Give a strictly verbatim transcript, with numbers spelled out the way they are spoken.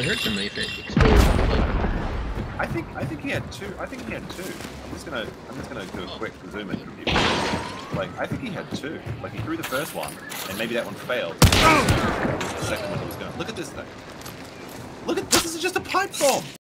really hurt somebody if it explodes. I think I think he had two. I think he had two. I'm just gonna I'm just gonna do a quick zoom in. Like I think he had two. Like he threw the first one, and maybe that one failed. The second one he was gonna look at this thing. Look at this. This is just a pipe bomb.